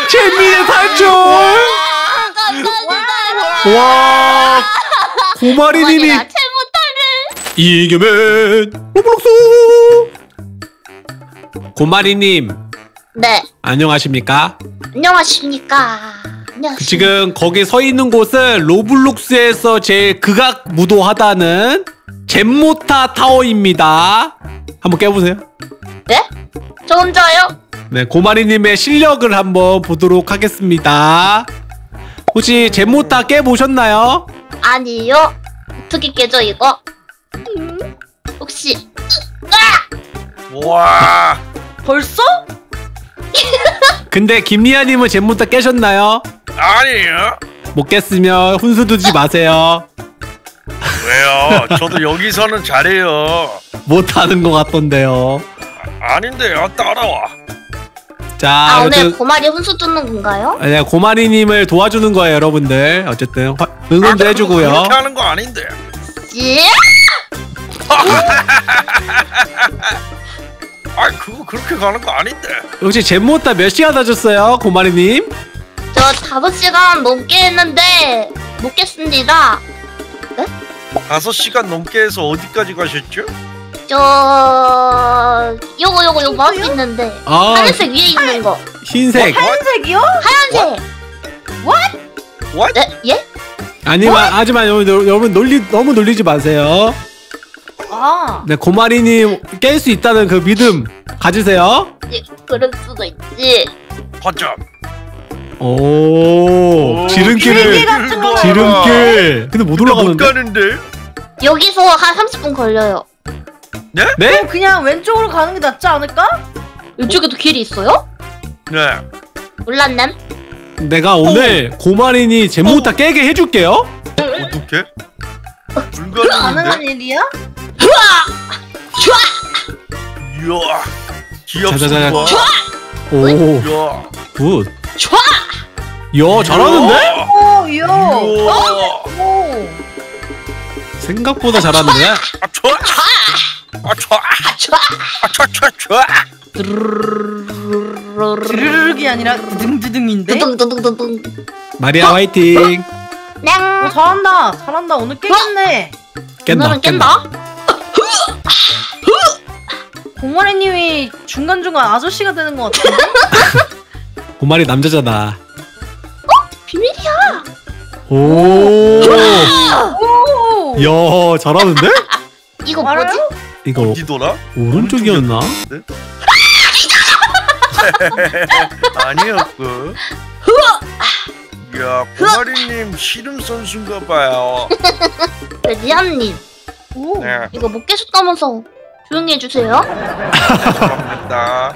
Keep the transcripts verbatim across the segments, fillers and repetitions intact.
재민의 탈출. 와, 고마리님이 이겨면 로블록스. 고마리님. 네. 안녕하십니까? 안녕하십니까? 안녕하십니까? 지금 거기 서 있는 곳은 로블록스에서 제일 극악 무도하다는 잼모타 타워입니다. 한번 깨보세요. 네? 저 혼자요? 네, 고마리님의 실력을 한번 보도록 하겠습니다. 혹시 잼모타 깨보셨나요? 아니요. 어떻게 깨져 이거? 음, 혹시 와 벌써? 근데 김리아님은 잼모타 깨셨나요? 아니에요. 못 깼으면 훈수 두지 마세요. 왜요? 저도 여기서는 잘해요. 못하는 것 같던데요. 아, 아닌데요. 따라와. 자, 아 오늘 여튼 고마리 훈수 뜯는 건가요? 네, 고마리님을 도와주는 거예요, 여러분들. 어쨌든 화, 응원도 아, 해주고요. 그렇게 하는 거 아닌데. 예? 아 그거 그렇게 가는 거 아닌데. 혹시 잼모타 몇 시간 하셨어요, 고마리님? 저 다섯 시간 넘게 했는데 못 깼습니다. 다섯 시간 넘게 해서 어디까지 가셨죠? 저 요거 요거 요거 마우스 있는데 아, 하늘색 위에 있는 거. 흰색. 하얀색이요? 하얀색. What? What? 네? 예? 아니만, 하지만 여러분, 여러분 놀리, 너무 놀리지 마세요. 아. 네, 고마리님 깰 수 있다는 그 믿음 가지세요. 예, 그럴 수도 있지. 거점. 오, 오, 지름길을. 길게 같은 거. 지름길. 근데 못 근데 못 올라가는데? 가는데? 여기서 한 삼십 분 걸려요. 네? 네? 그럼 그냥 왼쪽으로 가는 게 낫지 않을까? 이쪽에도 길이 있어요? 네. 몰랐남? 내가 오늘 고마린이 잼모타 깨게 해줄게요. 어떻게? 가능한 불가능한데? 일이야? 이야. 자자자자. 기합 봐. 오, 이야. 굿. 좋아! 야, 잘하는데? 오, 요. 이야. 오. 생각보다 잘하는데? 아 좋아. 아 좋아. 아 좋아! 아 좋아 좋아 좋아. 드르륵이 아니라 드등드등인데? 두둥두둥두둥. 마리아 화이팅. 어, 냥! 잘한다. 잘한다. 오늘 깨겠네. 깬다, 오늘은 깬다? 공마리님이 중간중간 아저씨가 되는 것 같은데? 고마리 남자잖아. 비밀이야! 오. 오. 야, 잘하는데? 이거 알아요? 뭐지? 이거 어디더라? 오른쪽이었나? 아니었고. 야, 고마리님 씨름 선수인가 봐요. 네, 리안님 오. 네, 이거 못 깨셨다면서 조용히 해주세요. 감사합니다.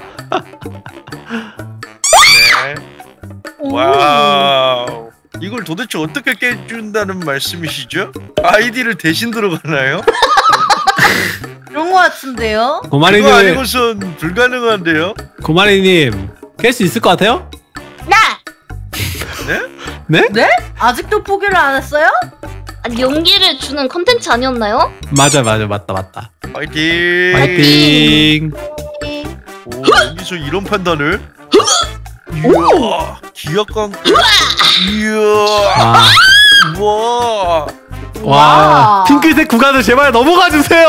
네, 오. 와우. 이걸 도대체 어떻게 깨준다는 말씀이시죠? 아이디를 대신 들어가나요? 그런 것 같은데요? 그거 고마리님, 아니고선 불가능한데요? 고마리님 깰 수 있을 것 같아요? 나! 네? 네? 네? 아직도 포기를 안 했어요? 아니 용기를 주는 컨텐츠 아니었나요? 맞아, 맞아, 맞다, 맞다. 화이팅! 화이팅. 오, 여기서 이런 판단을? 이야, 기약광. 이야, 아, 우와. 와, 핑크색 구간을 제발 넘어가 주세요.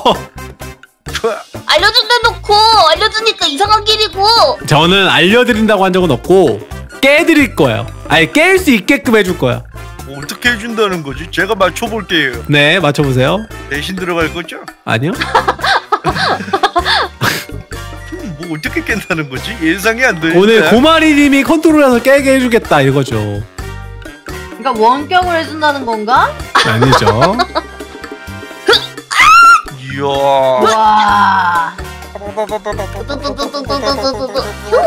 알려준다 놓고 알려주니까 이상한 길이고. 저는 알려드린다고 한 적은 없고 깨드릴 거예요. 아니, 깰 수 있게끔 해줄 거예요. 뭐 어떻게 해준다는 거지? 제가 맞춰볼게요. 네, 맞춰보세요. 대신 들어갈 거죠? 아니요? 음, 뭐 어떻게 깬다는 거지? 예상이 안 돼. 오늘 고마리님이 컨트롤해서 깨게 해주겠다 이거죠. 그러니까 원격을 해준다는 건가? 아니죠. 이야. 와. 두두두두두두두두두.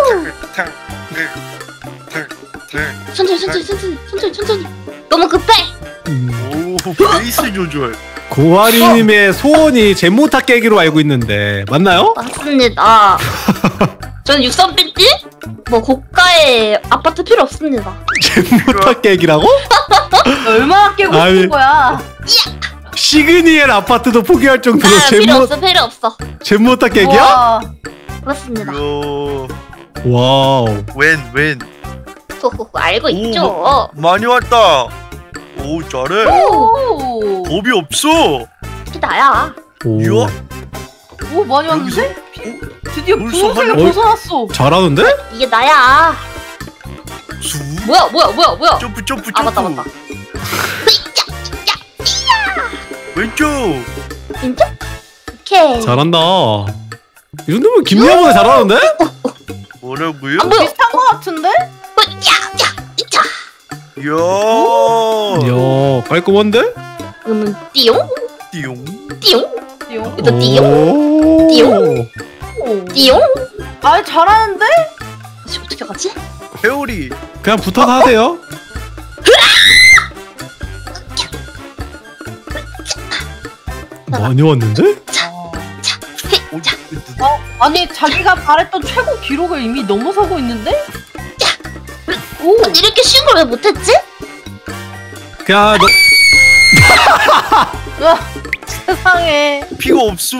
천천히 천천히 천천히 천천히 천천히. 너무 급해. 음, 오, 페이스 조절. 고마리님의 소원이 잼모타 깨기로 알고 있는데 맞나요? 맞습니다. 저는 육삼 빈티 뭐 고가의 아파트 필요 없습니다. 잼모타 깨기라고? 얼마나 깨고 아니. 싶은 거야? 시그니엘 아파트도 포기할 정도로 아 필요 잼모, 없어 필요 없어. 잼모타 깨기야? 우와. 그렇습니다. 이야. 와우. 웬, 웬. 호호호, 알고 오, 있죠. 많이 왔다. 오, 잘해. 오. 겁이 없어. 이게 나야. 오. 이야, 오 많이 왔는데? 드디어 벌써 분홍색을 많이- 벗어났어. 잘하는데? 이게 나야. 수. 뭐야 뭐야 뭐야 뭐야. 점프, 점프, 아 맞다 점프. 맞다. 왼쪽. 진짜? 오케이. 잘한다. 이 정도면 김리아보다 잘하는데? 뭐라고요? 아, 뭐야? 비슷한 거 같은데? 야야 이자. 이야. 이야, 깔끔한데? 그러면 띠용 띠용. 띠용 띠용. 또 띠용 띠용 오. 띠용. 아 잘하는데? 혹시 어떻게 가지? 회오리. 그냥 붙어서 하세요. 많이 왔는데? 오, 어? 아니 자기가 바랬던 최고 기록을 이미 넘어서고 있는데? 오. 이렇게 쉬운 걸 왜 못했지? 그냥 너, 아, 세상에. 피가 없어.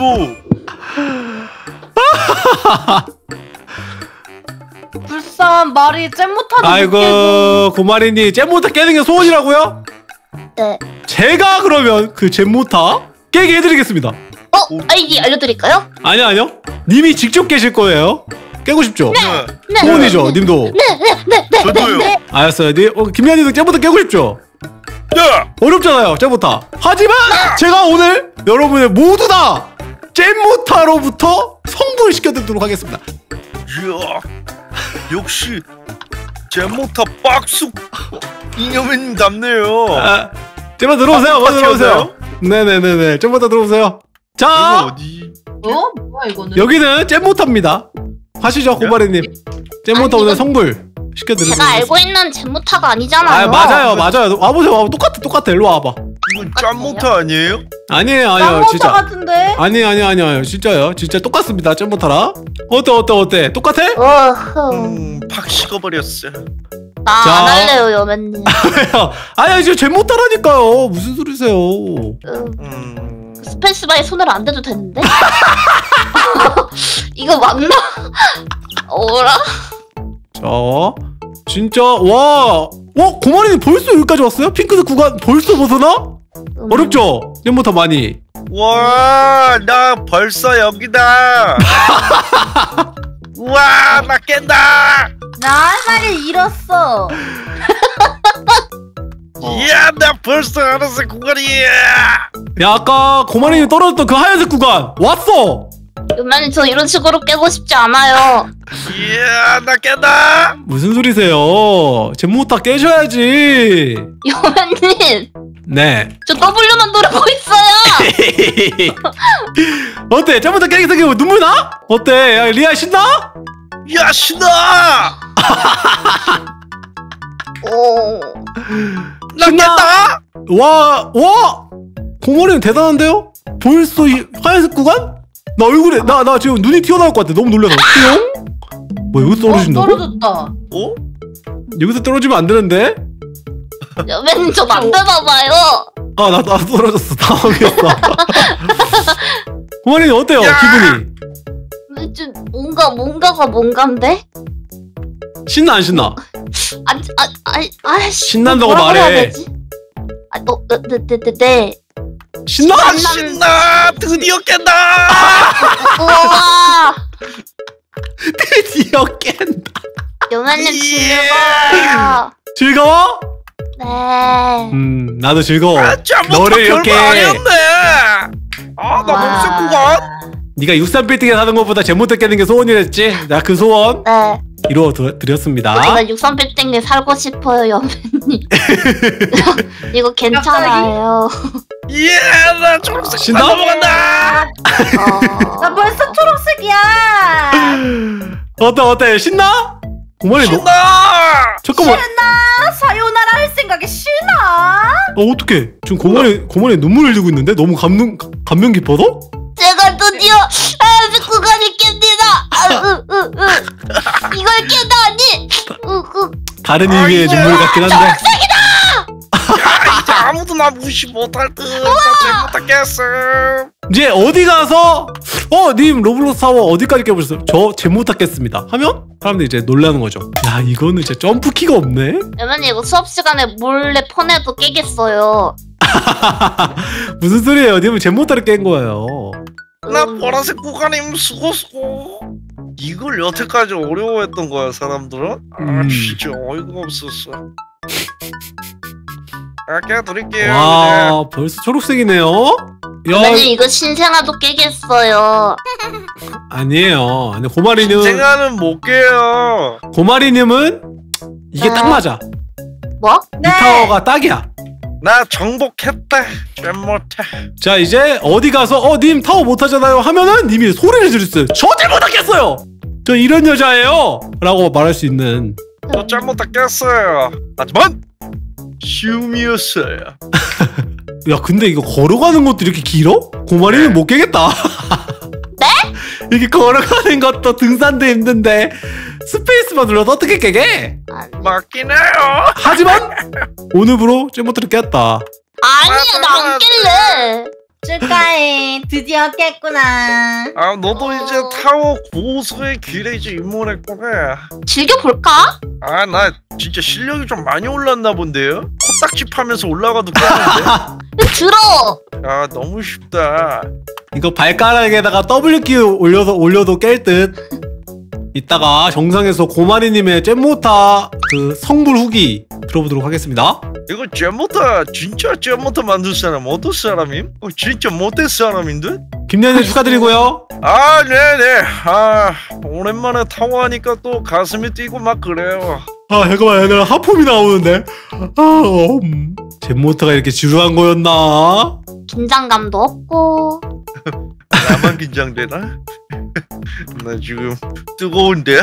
불쌍한 말이 잼 못하는 아이고 고마리님 잼모타 깨는 게 소원이라고요? 네. 제가 그러면 그 잼모타 깨게 해드리겠습니다. 어 아이디 알려드릴까요? 아니요 아니요 님이 직접 깨실 거예요. 깨고 싶죠? 네. 네. 소원이죠 님도. 네네네네. 저도요. 알았어요. 니, 어, 김리아님도 잼모타 깨고 싶죠? 네. 어렵잖아요 잼모타. 하지만 제가 오늘 여러분의 모두 다 잼모타로부터 성불 시켜드리도록 하겠습니다. 이야. 역시 제모타 빡숙 이념인 답네요. 아, 잼모타 들어오세요. 아, 먼저 들어오세요. 파티였나요? 네네네네 잼모타 들어오세요. 이거 자 어디? 어? 뭐야 이거는? 여기는 잼모타입니다. 하시죠 고마리님. 잼모타 아니, 오늘 이건 성불 시켜드리도록 제가 하겠습니다. 알고 있는 잼모타가 아니잖아요. 아 맞아요 맞아요. 와보세요 와보 똑같아 똑같아. 일로 와봐. 이거 짬모타 아니에요? 아니에요 아니에요 짱모타 진짜. 같은데? 아니 아니 아니요 진짜요 진짜 똑같습니다 잼모타랑. 어때 어때 어때 똑같아? 어흥. 음, 팍 식어버렸어. 나 자. 안 할래요 여맨님. 아니 지금 잼모타라니까요 무슨 소리세요? 음, 음, 스페이스바에 손을 안 대도 되는데? 이거 맞나? 어라? 자 진짜 와 어? 고마리님 벌써 여기까지 왔어요? 핑크색 구간 벌써 벗어나? 음, 어렵죠? 잼모타 많이. 와, 나 벌써 여기다. 와, 나 깬다. 나 할 말을 잃었어. 이야, 나 벌써 알았어, 구간이야. 야 아까 고마리님 떨어졌던 그 하얀색 구간 왔어. 여맨님 저 이런 식으로 깨고 싶지 않아요. 이야, 나 깬다. 무슨 소리세요? 잼모타 깨셔야지. 여맨님 네. 저 W만 노리고 있어요. 어때? 잼모타 깨게 생기고 눈물 나? 어때? 야 리아 신나? 야, 신나. 오. 나 신나. 깼다. 와, 와! 고마리님 대단한데요? 벌써 이 하얀색 구간? 나 얼굴에 나 나 지금 눈이 튀어나올 것 같아. 너무 놀라서. 뿅? 뭐 여기서 어, 떨어진다고? 떨어졌다. 어? 여기서 떨어지면 안 되는데? 여맨님 저 만져봐봐요. 아, 나, 나 떨어졌어. 당황했어. 고마리님 어때요? 야! 기분이? 좀 뭔가 뭔가가 뭔가인데? 신나 안 신나? 아니 아 아니 아씨. 신난다고 뭐라고 말해. 해야 되지? 아, 어, 네, 네, 네, 네, 네. 신나? 나 신나. 드디어 깬다. 우와. 드디어 깬다. 여맨님 예. 즐거워요. 즐거워? 네. 음, 나도 즐거워. 아, 짬모타 너를 이렇게 별거 아니었네. 아, 나 와. 목숨 구간. 네가 육십삼 빌딩에 사는 것보다 제모타 깨는 게 소원이랬지? 나 그 소원 네. 이루어 드, 드렸습니다. 제가 육삼 빌딩에 살고 싶어요, 여맨님. 이거 괜찮아요. 예, 나 초록색 신나? 다 넘어간다. 어... 나 벌써 초록색이야. 어때 어때 신나? 고마리 너 신나. 잠깐만. 나 사요나라 할 생각이 싫나? 어 어떡해 지금 고마리 고마리 눈물 흘리고 있는데 너무 감동 감명 깊어서? 제가 드디어 하얀색 구간을 깹니다. 아, 으, 으, 으. 이걸 깬다니. 으, 으. 다른 의미의 아이고, 눈물 같긴 한데. 야, 이제 아무도 나 무시 못할 듯. 나 잘못했겠어. 이제 어디 가서 어 님 로블록스 타워 어디까지 깨보셨어요? 저 제모타 깼습니다 하면 사람들이 이제 놀라는 거죠. 야 이거는 진짜 점프키가 없네. 여맨님 이거 수업 시간에 몰래 폰에도 깨겠어요. 무슨 소리예요? 님은 제모타를 깬 거예요. 나 보라색 구간임 수고 수고. 이걸 여태까지 어려워했던 거야 사람들은? 아 음. 진짜 어이가 없었어. 아 깨드릴게요. 와 벌써 초록색이네요. 야 여맨님 이거 신생아도 깨겠어요. 아니에요. 아니 고마리님 생아는 못 깨요. 고마리님은 이게 네. 딱 맞아. 뭐? 이 타워가 딱이야. 나 정복했다. 잼 못해. 자 이제 어디 가서 어 님 타워 못하잖아요 하면은 님이 소리를 지르어요. 저 잼 못하겠어요. 저 이런 여자예요 라고 말할 수 있는. 저잼 못하겠어요. 하지만 쉬움이었어요. 야 근데 이거 걸어가는 것도 이렇게 길어? 고마리는 못 깨겠다. 네? 이렇게 걸어가는 것도 등산도 힘든데 스페이스만 눌러도 어떻게 깨게? 맞긴 해요. 하지만 오늘부로 잼모트를 깼다. 아니야 나 안 깰래. 축하해. 드디어 깼구나. 아 너도 이제 타워 고소의 길에 이제 입문했구나. 즐겨볼까? 아 나 진짜 실력이 좀 많이 올랐나 본데요? 코딱지 파면서 올라가도 깨는데? 들어. 아 너무 쉽다. 이거 발가락에다가 W 키 올려서 올려도 깰 듯. 이따가 정상에서 고마리님의 잼모타 그 성불 후기 들어보도록 하겠습니다. 이거 잼모타 진짜 잼모타 만들 사람 어떤 사람임? 어, 진짜 못된 사람인데? 김연희 축하드리고요. 아 네네. 아 오랜만에 타워 하니까 또 가슴이 뛰고 막 그래요. 아 잠깐만 얘들아 하품이 나오는데. 아 음. 잼모타가 이렇게 지루한 거였나? 긴장감도 없고. 나만 긴장되나? 나 지금 뜨거운데?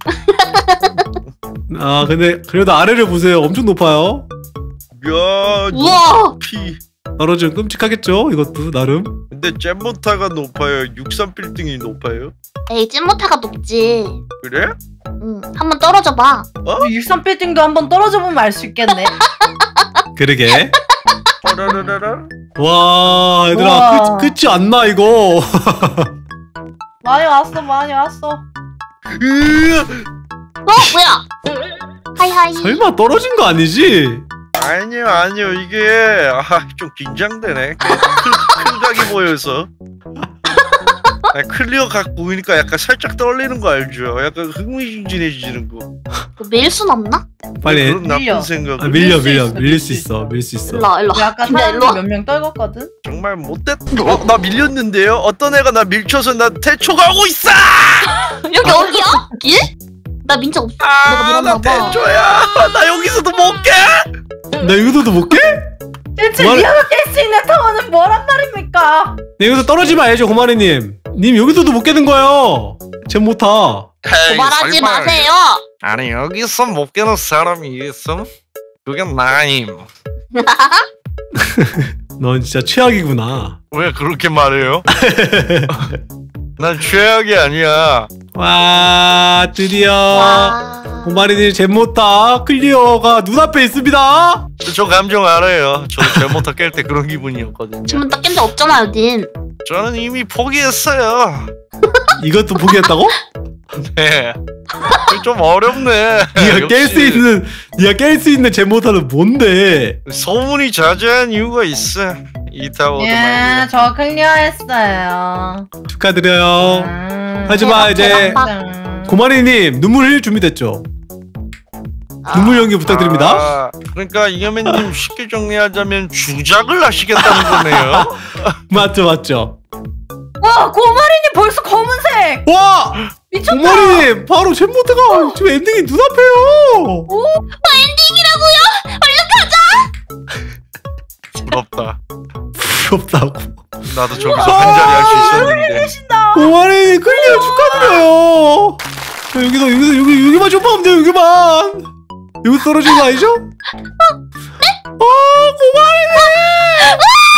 아 근데 그래도 아래를 보세요. 엄청 높아요. 야 우와. 높이. 떨어지면 끔찍하겠죠? 이것도 나름. 근데 잼모타가 높아요? 육십삼 빌딩이 높아요? 에이 찐모타가 높지. 그래? 응. 한번 떨어져 봐. 육삼 빌딩도 한번 떨어져 보면 알 수 있겠네. 그러게. 빠라라라라. 와 얘들아 우와. 끝, 끝이 안 나 이거. 많이 왔어, 많이 왔어. 으아! 어 뭐야? 하이하이. 설마 떨어진 거 아니지? 아니요 아니요 이게 아, 좀 긴장되네. 큰, 큰 각이 보여서. 아, 클리어 각 보이니까 약간 살짝 떨리는 거 알죠? 약간 흥미진진해지는 거. 뭐 밀 순 없나? 빨리 그런 나쁜 밀려. 생각을. 아, 밀려 밀 수 밀려 있어, 밀릴 수 있어 밀릴 수 있어. 일로 와 일로 우리 와. 아까 김자 일로 와. 사람들 몇 명 떨궜거든? 정말 못됐. 어, 나 밀렸는데요? 어떤 애가 나 밀쳐서 나 태초가고 있어! 여기 어디야? 길? 나 민자 없어. 내가 아, 나 밀었나 봐. 태초야! 나 여기서도 못 깨! 나 여기서도 못 깨? 대체 말- 니가 깰 수 있는 타워는 뭐란 말입니까? 네, 여기서 떨어지면 알죠 고마리님. 님 여기서도 못 깨는 거예요. 쟨 못하. 에이, 고발하지 설마. 마세요. 아니 여기서 못 깨는 사람이 있어? 그게 나임. 넌 진짜 최악이구나. 왜 그렇게 말해요? 난 최악이 아니야. 와 드디어 와. 고마리님 쟨 못하 클리어가 눈앞에 있습니다. 저 감정 알아요. 저도 잘못하 깰 때 그런 기분이었거든요. 지금 딱 깬 적 없잖아요, 님. 저는 이미 포기했어요. 이것도 포기했다고? 네. 좀 어렵네. 네가 깰 역시 수 있는 네가 깰 수 있는 쟨 못하는 뭔데? 소문이 자자한 이유가 있어. 이 타워도 예, 말이야. 저 클리어했어요. 축하드려요. 음, 하지만 이제 대박. 음. 고마리님 눈물 흘릴 준비됐죠? 아. 눈물 연기 부탁드립니다. 아, 그러니까 이겨맨님 쉽게 정리하자면 주작을 하시겠다는 거네요. 맞죠 맞죠. 와, 고마리님 벌써 검은색! 와 미쳤다! 고마리님 바로 쟨 못하가 지금 엔딩이 눈앞에요. 엔딩이라고요? 얼른 가자. 부럽다. 부럽다고. 나도 저기서 한 자리 할 수 있었는데. 고마리님 클리어 축하드려요. 자, 여기서 여기서 여기 여기만 좀 하면 돼요 여기만. 여기 떨어진 거 아니죠? 어 고마리님.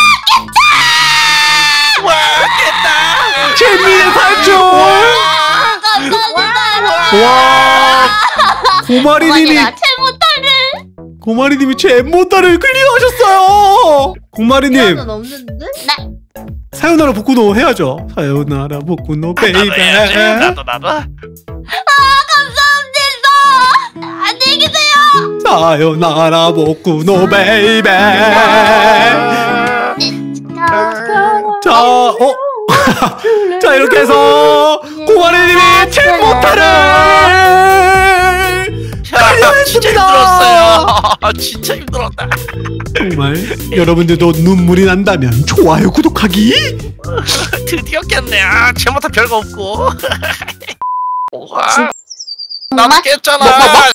와 깼다. 재미의 탈출. 아, 감사합니다. 와 고마리님이 고마리가 최고타를. 고마리님이 쟨 못하를 클리어하셨어요. 고마리님 는 없는데? 네. 사요나라 복구노 해야죠. 사요나라 복구노 베이베. 나도 해야지. 나도 나도. 아 감사합니다. 안녕히 계세요. 사요나라 복구노 베이베. 자, 어? 자, 이렇게 해서 꼬마리님이 칠포타를 야, 진짜 힘들었어요. 진짜 힘들었다. 정말 여러분들도 눈물이 난다면 좋아요, 구독하기. 드디어 깼네. 아, 제모타 별거 없고. 와, 정말 나도 깼잖아.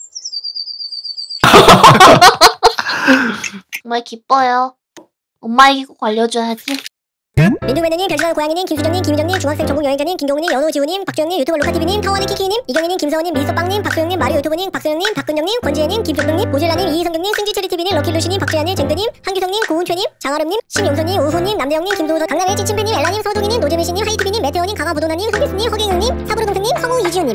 정말 기뻐요. 엄마에게 꼭 알려줘야지. 민두매너님, 별지방 고양이님, 김수정님, 김유정님, 중학생 전국 여행자님, 김경우님, 연우지우님, 박주영님, 유튜버 로카티비님, 타원의 키키님, 이경희님, 김서원님, 미소빵님, 박소영님, 마리오 유튜버님, 박소영님, 박근정님, 박근지혜님, 김종동님, 모질라님, 이희성경님, 승지체리티비님, 럭키루시님, 박주야님, 쟁드님, 한규성님, 고은표님, 장아름님, 신용선님, 우호님, 남대영님, 김도우서, 강남의 찌침팬님, 엘라님, 서동희님, 노재민씨님, 하이티비님, 메테오님, 강화부도나님, 흥기수님, 허경영님, 사부르동생님, 성우 이지훈님.